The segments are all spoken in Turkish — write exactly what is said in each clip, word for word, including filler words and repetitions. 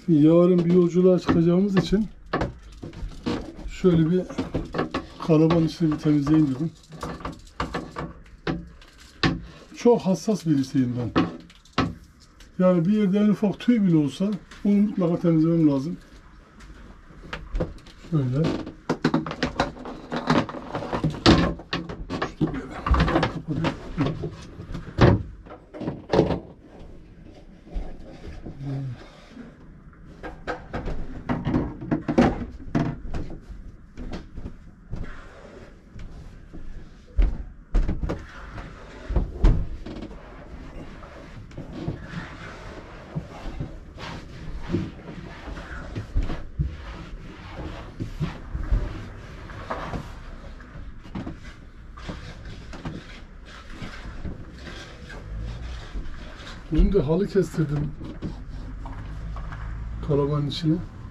Şimdi yarın bir yolculuğa çıkacağımız için şöyle bir karavan içini bir temizleyeyim dedim. Çok hassas birisiyim ben. Yani bir yerde en ufak tüy bile olsa onu mutlaka temizlemem lazım. Şöyle. Dün de halı kestirdim karavanın içine.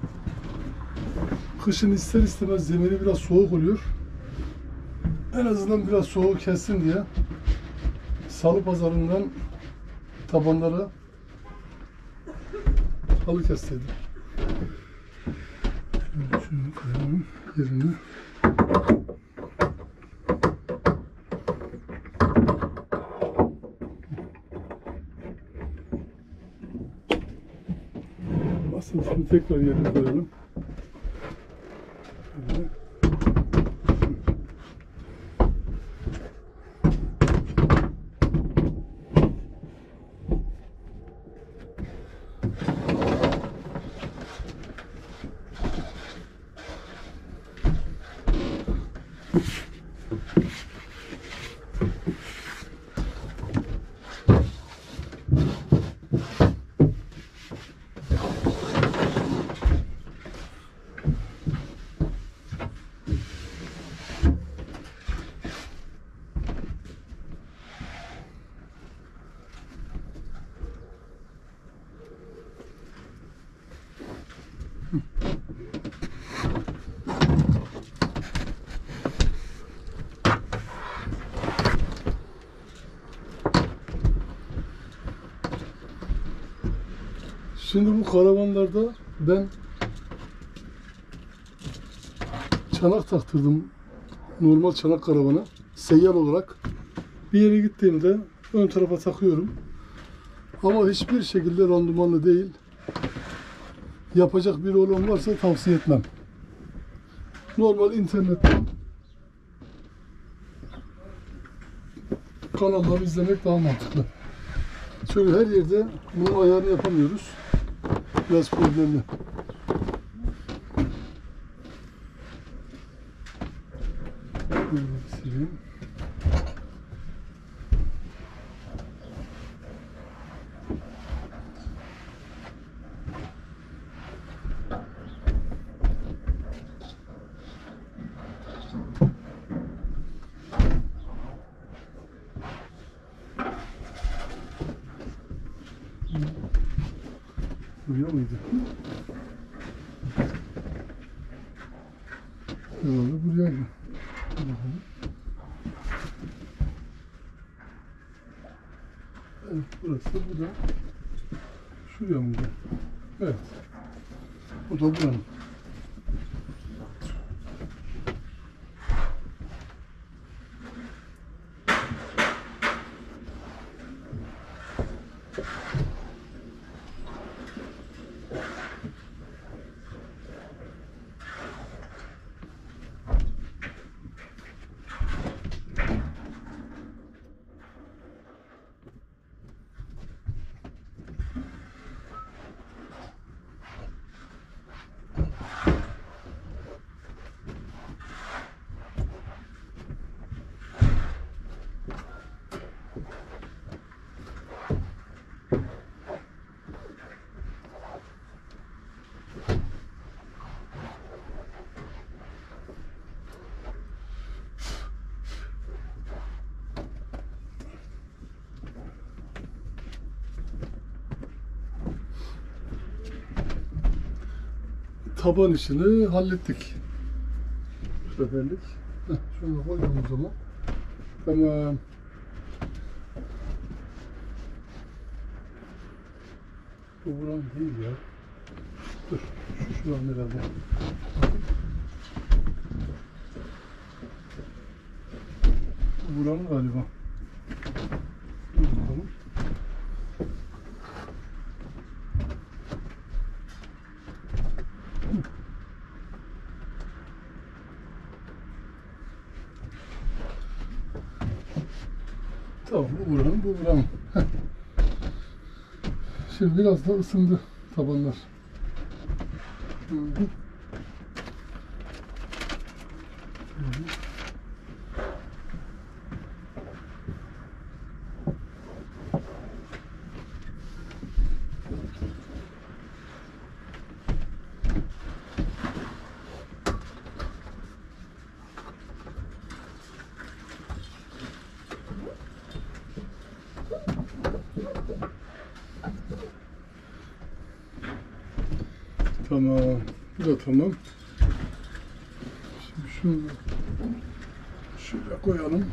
Kışın ister istemez zemini biraz soğuk oluyor. En azından biraz soğuk kessin diye salı pazarından tabanlara halı kestirdim. Şunu koyalım yerine. Şimdi tekrar yerine koyalım. Şöyle. Şimdi bu karavanlarda ben çanak taktırdım. Normal çanak karavana. Seyyar olarak. Bir yere gittiğimde ön tarafa takıyorum. Ama hiçbir şekilde randımanlı değil. Yapacak biri olan varsa tavsiye etmem. Normal internetten kanalları izlemek daha mantıklı. Çünkü her yerde bunun ayarını yapamıyoruz. Biraz problemli. Böyle sileyim. Buraya mıydı? Herhalde burayaydı. Bakalım. Evet, burası bu da. Şuraya mıydı? Evet. Bu da buranın. Taban işini hallettik. Bu seferlik. Heh, şunu koyalım o zaman. Tamam. Bu buran değil ya. Dur. Şu şuran herhalde. Buranın galiba. Dur bakalım. Tamam, bu buranın, bu buranın. Heh. Şimdi biraz da ısındı tabanlar. Hı -hı. Hı -hı. Tamam. Bu da tamam. Şimdi şunu şöyle koyalım.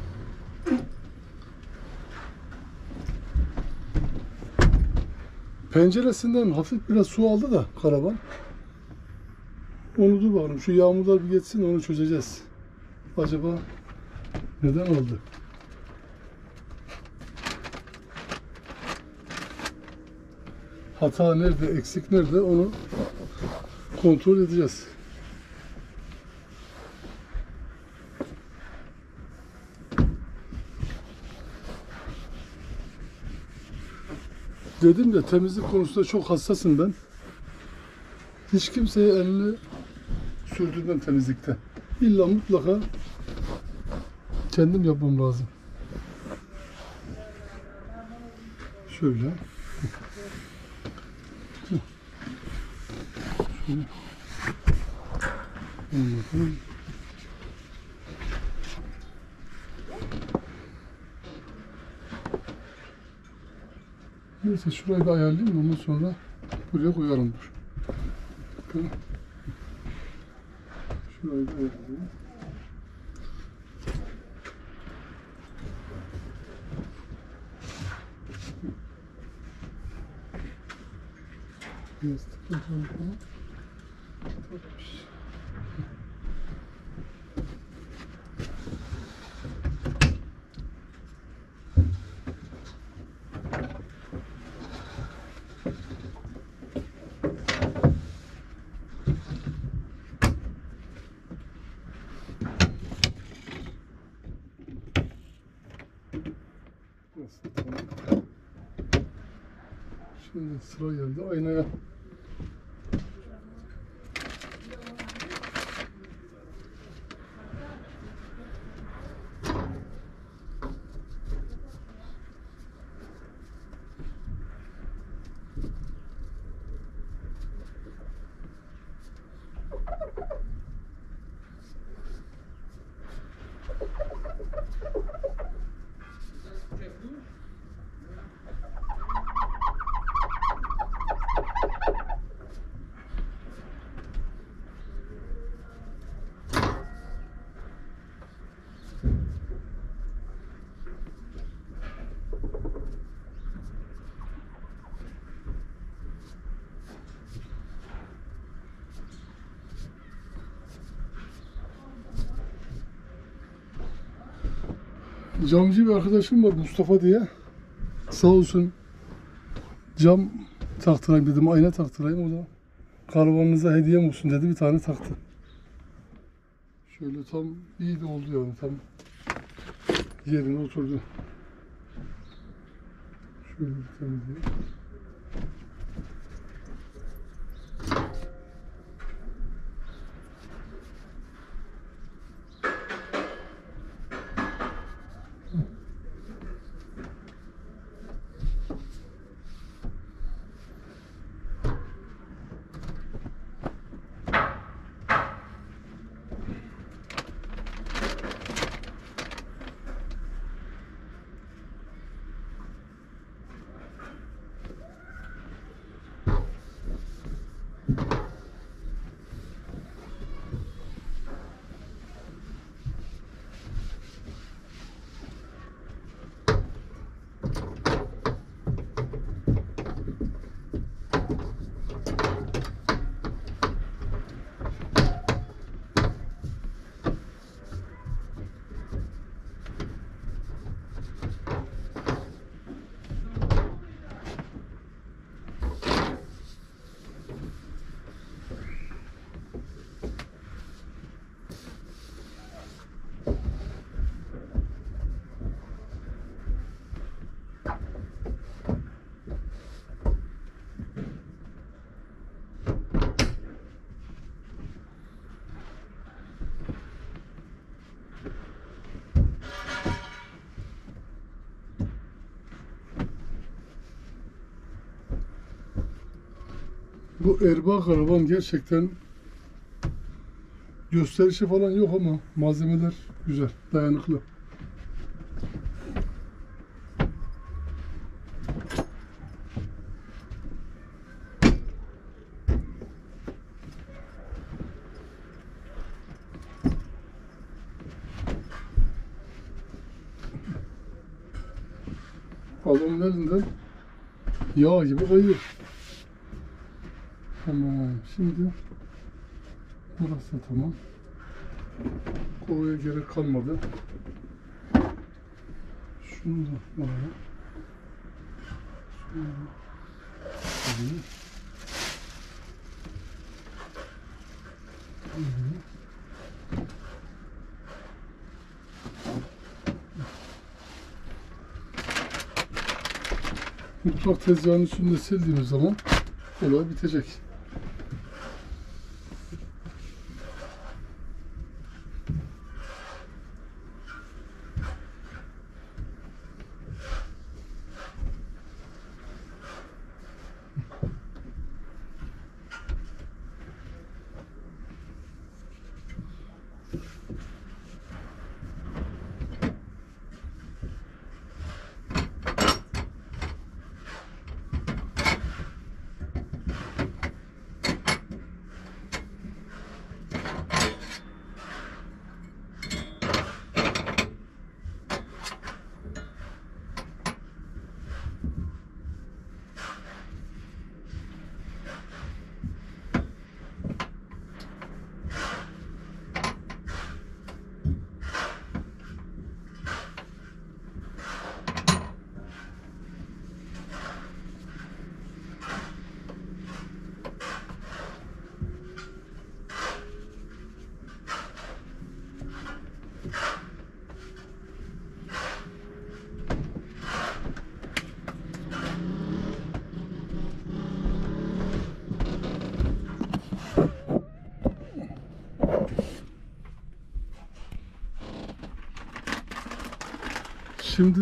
Penceresinden hafif biraz su aldı da karavan. Onu dur bakalım. Şu yağmurlar bir geçsin, onu çözeceğiz. Acaba neden oldu? Hata nerede, eksik nerede, onu kontrol edeceğiz. Dedim de temizlik konusunda çok hassasım ben. Hiç kimseye elini sürdürmem temizlikte. İlla mutlaka kendim yapmam lazım. Şöyle. Şöyle. Anladım. Neyse şurayı da ayarlayayım, ondan sonra buraya koyarım. Dur. Bakın. Şurayı da ayarlayayım. Yastık yapalım falan. Tabii. Şimdi sıra geldi aynaya. Camcı bir arkadaşım var, Mustafa diye. Sağ olsun, cam taktırayım dedim, ayna taktırayım. O da karavanınıza hediyem olsun dedi, bir tane taktı. Şöyle tam iyi de oldu yani, tam yerine oturdu. Şöyle bir temizleyeyim. Bu Erbaa karavan gerçekten gösterişi falan yok ama malzemeler güzel, dayanıklı. Adamın elinden yağ gibi kayıyor. Tamam, şimdi burası da tamam. Kovaya gerek kalmadı. Şunu da alalım. Şunu da alayım. Alayım. Mutfak tezgahının üstünde sildiğimiz zaman olay bitecek. Şimdi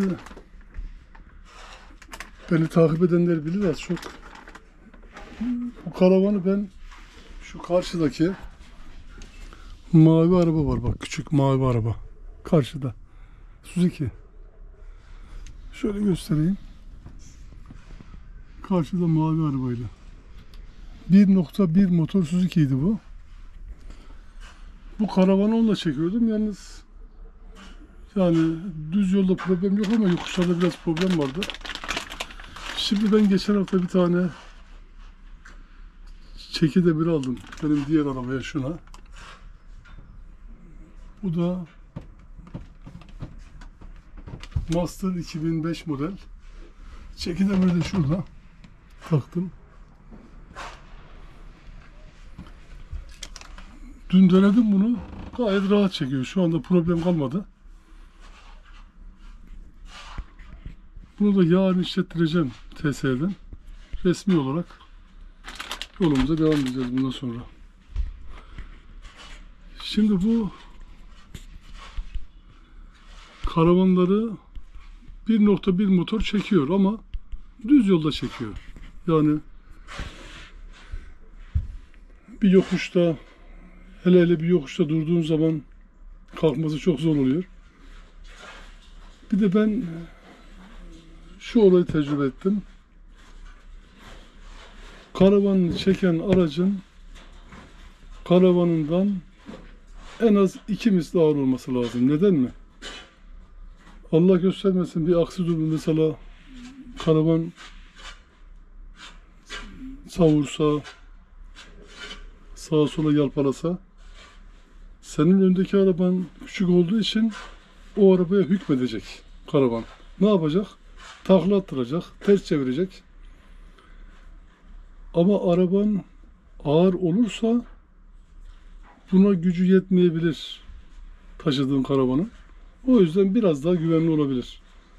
beni takip edenler bilir az çok. Bu karavanı ben şu karşıdaki mavi araba var bak, küçük mavi araba karşıda, Suzuki. Şöyle göstereyim. Karşıda mavi arabayla. bir nokta bir motor Suzuki'ydi bu. Bu karavanı onunla çekiyordum yalnız. Yani düz yolda problem yok ama yokuşlarda biraz problem vardı. Şimdi ben geçen hafta bir tane çekidemir aldım. Benim diğer arabaya, şuna. Bu da Master iki bin beş model. Çekidemiri de şurada taktım. Dün denedim bunu. Gayet rahat çekiyor. Şu anda problem kalmadı. Bunu da yarın işlettireceğim T S E'den. Resmi olarak yolumuza devam edeceğiz bundan sonra. Şimdi bu karavanları bir nokta bir motor çekiyor ama düz yolda çekiyor. Yani bir yokuşta, hele hele bir yokuşta durduğun zaman kalkması çok zor oluyor. Bir de ben şu olayı tecrübe ettim. Karavanını çeken aracın karavanından en az iki misli ağır olması lazım. Neden mi? Allah göstermesin bir aksi durum, mesela karavan savursa, sağa sola yalpalasa, senin öndeki araban küçük olduğu için o arabaya hükmedecek karavan. Ne yapacak? Takla attıracak, ters çevirecek. Ama araban ağır olursa buna gücü yetmeyebilir taşıdığın karavanın. O yüzden biraz daha güvenli olabilir.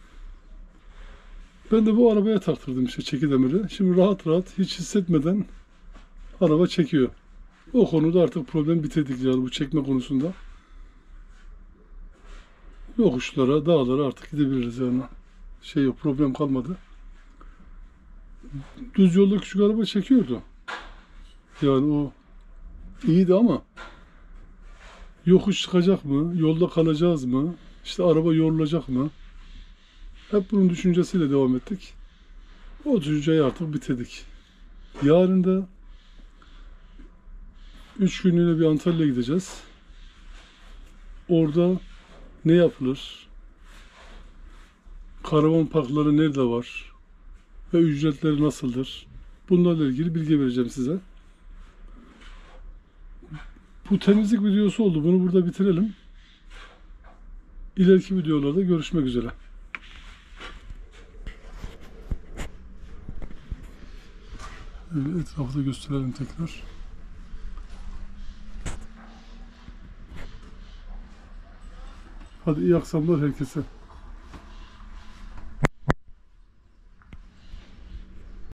Ben de bu arabaya taktırdım işte çekidemiri. Şimdi rahat rahat, hiç hissetmeden araba çekiyor. O konuda artık problem bitirdik yani, bu çekme konusunda. Yokuşlara, dağlara artık gidebiliriz yani. Şey yok, problem kalmadı. Düz yolda küçük araba çekiyordu. Yani o iyiydi ama yokuş çıkacak mı? Yolda kalacağız mı? İşte araba yorulacak mı? Hep bunun düşüncesiyle devam ettik. O düşünceyi artık bitirdik. Yarın da üç günlüğüne bir Antalya'ya gideceğiz. Orada ne yapılır? Karavan parkları nerede var? Ve ücretleri nasıldır? Bunlarla ilgili bilgi vereceğim size. Bu temizlik videosu oldu. Bunu burada bitirelim. İleriki videolarda görüşmek üzere. Evet, etrafı da gösterelim tekrar. Hadi iyi akşamlar herkese.